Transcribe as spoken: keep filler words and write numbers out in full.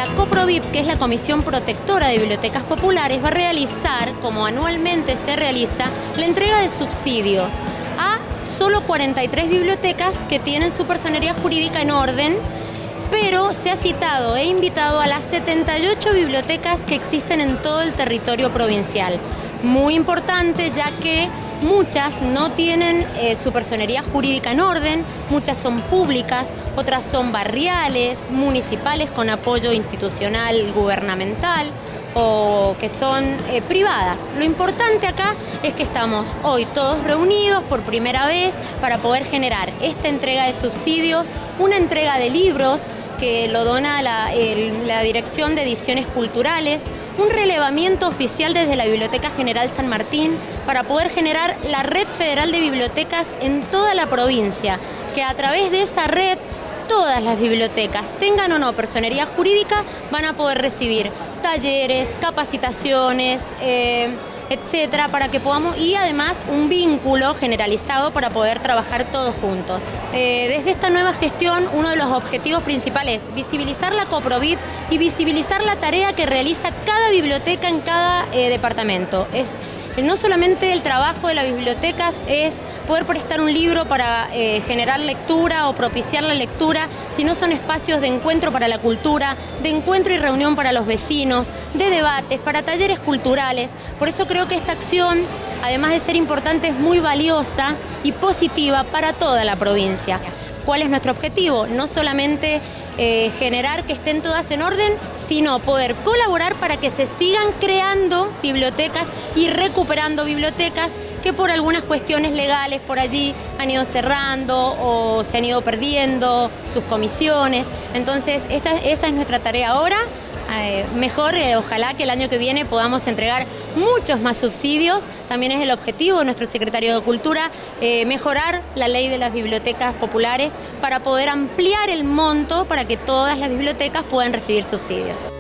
la COPROVIP, que es la Comisión Protectora de Bibliotecas Populares, va a realizar, como anualmente se realiza, la entrega de subsidios a solo cuarenta y tres bibliotecas que tienen su personería jurídica en orden, pero se ha citado e invitado a las setenta y ocho bibliotecas que existen en todo el territorio provincial. Muy importante, ya que muchas no tienen eh, su personería jurídica en orden, muchas son públicas, otras son barriales, municipales con apoyo institucional, gubernamental, o que son eh, privadas. Lo importante acá es que estamos hoy todos reunidos por primera vez para poder generar esta entrega de subsidios, una entrega de libros que lo dona la, el, la Dirección de Ediciones Culturales, un relevamiento oficial desde la Biblioteca General San Martín para poder generar la red federal de bibliotecas en toda la provincia, que a través de esa red todas las bibliotecas, tengan o no personería jurídica, van a poder recibir talleres, capacitaciones, eh, etcétera, para que podamos, y además un vínculo generalizado para poder trabajar todos juntos. Eh, desde esta nueva gestión, uno de los objetivos principales es visibilizar la COPROVIP y visibilizar la tarea que realiza cada biblioteca en cada eh, departamento. Es, no solamente el trabajo de las bibliotecas es poder prestar un libro para eh, generar lectura o propiciar la lectura, sino son espacios de encuentro para la cultura, de encuentro y reunión para los vecinos, de debates, para talleres culturales. Por eso creo que esta acción, además de ser importante, es muy valiosa y positiva para toda la provincia. ¿Cuál es nuestro objetivo? No solamente eh, generar que estén todas en orden, sino poder colaborar para que se sigan creando bibliotecas y recuperando bibliotecas que por algunas cuestiones legales por allí han ido cerrando o se han ido perdiendo sus comisiones. Entonces, esta, esa es nuestra tarea ahora. Eh, mejor, eh, ojalá que el año que viene podamos entregar muchos más subsidios. También es el objetivo de nuestro secretario de Cultura, eh, mejorar la ley de las bibliotecas populares para poder ampliar el monto para que todas las bibliotecas puedan recibir subsidios.